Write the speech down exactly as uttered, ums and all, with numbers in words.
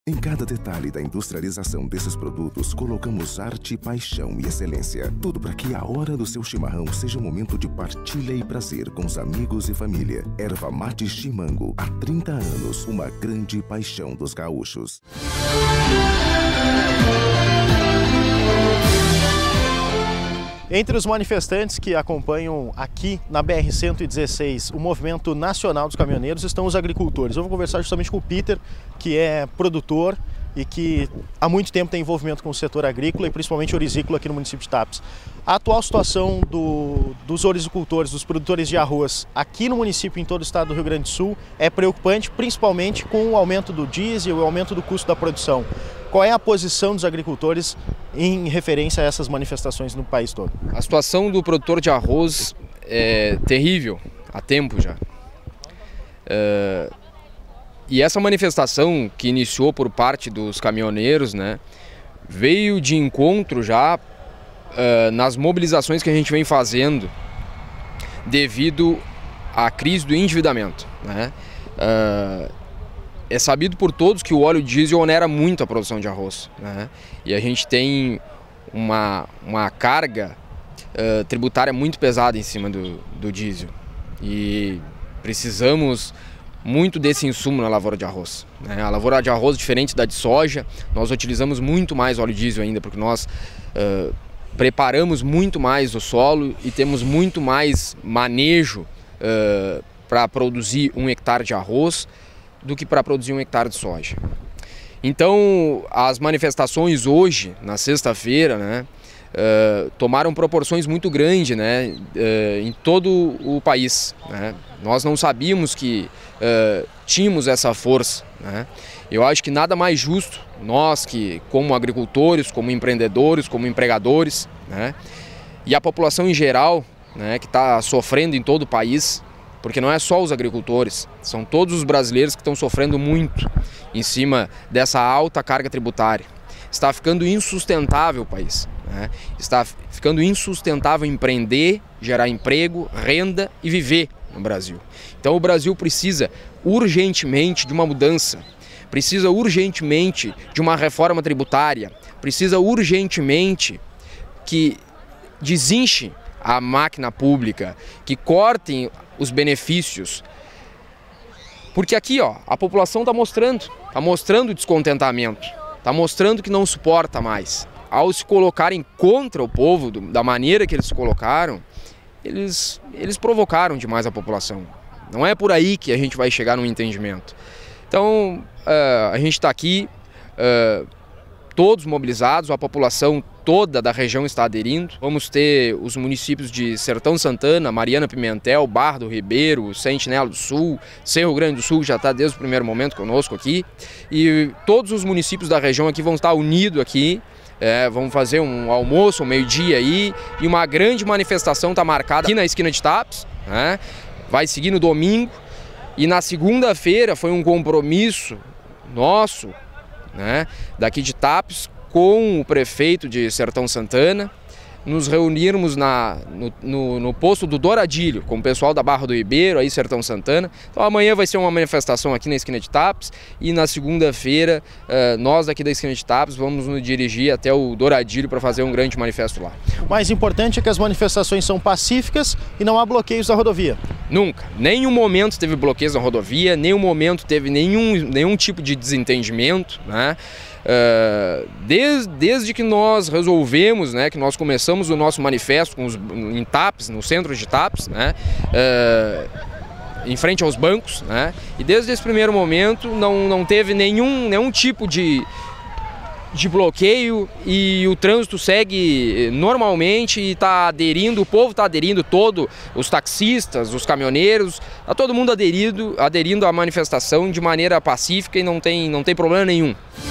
Em cada detalhe da industrialização desses produtos, colocamos arte, paixão e excelência. Tudo para que a hora do seu chimarrão seja um momento de partilha e prazer com os amigos e família. Erva Mate Chimango, há trinta anos, uma grande paixão dos gaúchos. Entre os manifestantes que acompanham aqui na B R cento e dezesseis o movimento nacional dos caminhoneiros estão os agricultores. Eu vou conversar justamente com o Peter, que é produtor e que há muito tempo tem envolvimento com o setor agrícola e principalmente orizícola aqui no município de Tapes. A atual situação do, dos ouricultores, dos produtores de arroz aqui no município e em todo o estado do Rio Grande do Sul é preocupante, principalmente com o aumento do diesel e o aumento do custo da produção. Qual é a posição dos agricultores em referência a essas manifestações no país todo? A situação do produtor de arroz é terrível, há tempo já. É... E essa manifestação que iniciou por parte dos caminhoneiros, né, veio de encontro já uh, nas mobilizações que a gente vem fazendo devido à crise do endividamento, né? Uh, é sabido por todos que o óleo diesel onera muito a produção de arroz, né? E a gente tem uma, uma carga uh, tributária muito pesada em cima do, do diesel e precisamos muito desse insumo na lavoura de arroz, né? A lavoura de arroz, diferente da de soja, nós utilizamos muito mais óleo diesel ainda, porque nós uh, preparamos muito mais o solo e temos muito mais manejo uh, para produzir um hectare de arroz do que para produzir um hectare de soja. Então, as manifestações hoje, na sexta-feira, né, uh, tomaram proporções muito grandes, né, uh, em todo o país, né? Nós não sabíamos que uh, tínhamos essa força, né? Eu acho que nada mais justo, nós que, como agricultores, como empreendedores, como empregadores, né, e a população em geral, né, que está sofrendo em todo o país, porque não é só os agricultores, são todos os brasileiros que estão sofrendo muito em cima dessa alta carga tributária. Está ficando insustentável o país, né? Está ficando insustentável empreender, gerar emprego, renda e viver no Brasil. Então o Brasil precisa urgentemente de uma mudança, precisa urgentemente de uma reforma tributária, precisa urgentemente que desinche a máquina pública, que cortem os benefícios. Porque aqui, ó, a população está mostrando, está mostrando descontentamento, está mostrando que não suporta mais. Ao se colocarem contra o povo, do, da maneira que eles se colocaram, eles, eles provocaram demais a população. Não é por aí que a gente vai chegar num entendimento. Então, uh, a gente está aqui, uh, todos mobilizados, a população toda da região está aderindo. Vamos ter os municípios de Sertão Santana, Mariana Pimentel, Barra do Ribeiro, Sentinela do Sul, Cerro Grande do Sul já está desde o primeiro momento conosco aqui. E todos os municípios da região aqui vão estar unidos aqui. É, vamos fazer um almoço, um meio-dia aí, e uma grande manifestação está marcada aqui na esquina de Tapes, né? Vai seguir no domingo, e na segunda-feira foi um compromisso nosso, né, daqui de Tapes, com o prefeito de Sertão Santana, nos reunirmos na, no, no, no posto do Douradilho, com o pessoal da Barra do Ribeiro, aí Sertão Santana. Então amanhã vai ser uma manifestação aqui na esquina de Tapes e na segunda-feira uh, nós aqui da esquina de Tapes vamos nos dirigir até o Douradilho para fazer um grande manifesto lá. O mais importante é que as manifestações são pacíficas e não há bloqueios da rodovia. Nunca. Nenhum momento teve bloqueios na rodovia, nenhum momento teve nenhum, nenhum tipo de desentendimento, né? Uh, desde, desde que nós resolvemos, né, que nós começamos o nosso manifesto com os, em Tapes, no centro de Tapes, né, uh, em frente aos bancos, né, e desde esse primeiro momento não, não teve nenhum, nenhum tipo de, de bloqueio e o trânsito segue normalmente e está aderindo, o povo está aderindo todo, os taxistas, os caminhoneiros, está todo mundo aderido, aderindo à manifestação de maneira pacífica e não tem, não tem problema nenhum.